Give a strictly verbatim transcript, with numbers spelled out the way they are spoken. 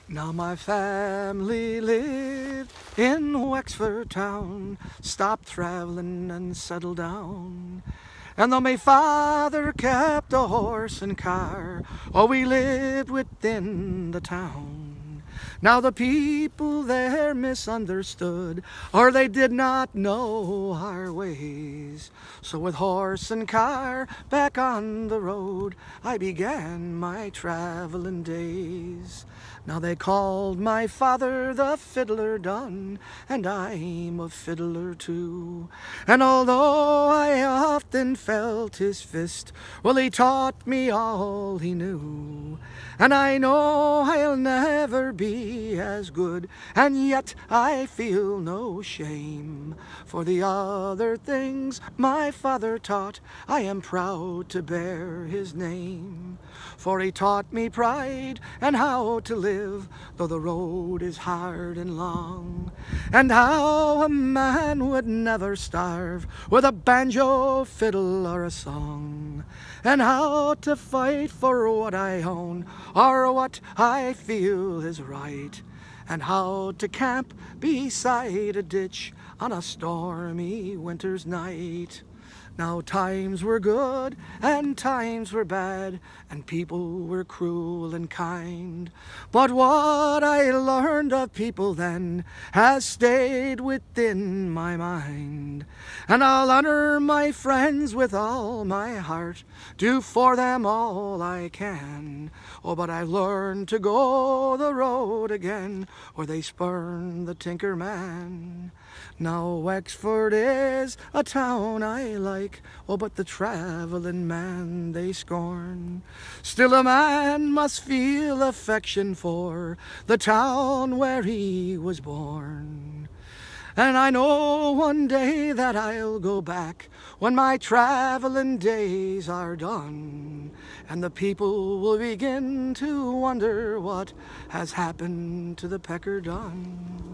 Now my family lived in Wexford town, stopped travelling and settled down. And though my father kept a horse and car, oh, we lived within the town. Now the people there misunderstood, or they did not know our ways. So with horse and car back on the road, I began my traveling days. Now they called my father the Fiddler Dun, and I'm a fiddler too. And although I often felt his fist, well, he taught me all he knew. And I know I'll never be as good, and yet I feel no shame. For the other things my father taught, I am proud to bear his name. For he taught me pride and how to live, though the road is hard and long, and how a man would never starve with a banjo, fiddle, or a song, and how to fight for what I own or what I feel is right, and how to camp beside a ditch on a stormy winter's night. Now times were good and times were bad, and people were cruel and kind. But what I learned of people then has stayed within my mind. And I'll honor my friends with all my heart, do for them all I can. Oh, but I've learned to go the road again, where they spurn the tinker man. Now Wexford is a town I like, oh, but the travelling man they scorn. Still a man must feel affection for the town where he was born. And I know one day that I'll go back when my traveling days are done, and the people will begin to wonder what has happened to the Pecker Dun.